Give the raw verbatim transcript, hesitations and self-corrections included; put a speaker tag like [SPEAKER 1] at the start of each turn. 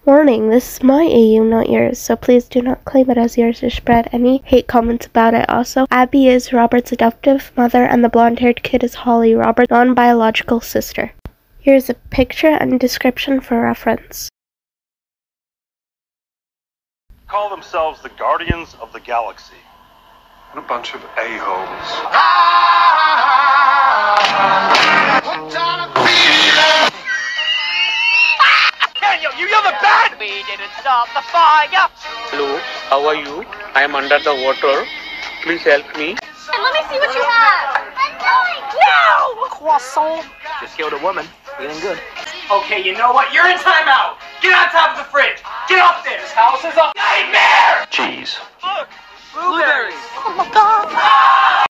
[SPEAKER 1] Warning, this is my A U, not yours, so please do not claim it as yours or spread any hate comments about it. Also, Abby is Robert's adoptive mother and the blonde-haired kid is Holly, Robert's non-biological sister. Here's a picture and description for reference.
[SPEAKER 2] Call themselves the Guardians of the Galaxy.
[SPEAKER 3] What a bunch of a-holes.
[SPEAKER 4] Daniel, you, you're the bad! We didn't start the fire!
[SPEAKER 5] Hello, how are you? I am under the water. Please help me.
[SPEAKER 6] And let me see what you have.
[SPEAKER 4] No! Croissant! Just killed a woman. Feeling good. Okay, you know what? You're in timeout! Get on top of the fridge! Get up there! This house is a nightmare!
[SPEAKER 2] Cheese.
[SPEAKER 4] Look! Blueberries! Oh my god!